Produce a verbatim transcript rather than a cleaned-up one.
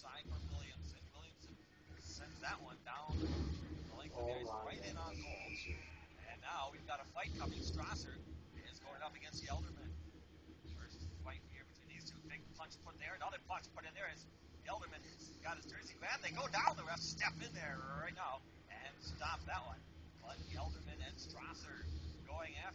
side for Williamson. Williamson sends that one down the length of the ice, right in on goal. And now we've got a fight coming. Strasser is going up against the Elderman. First fight here between these two. Big punch put there. Another punch put in there as the Elderman has got his jersey grabbed. They go down. The refs step in there right now and stop that one. But the Elderman and Strasser going after.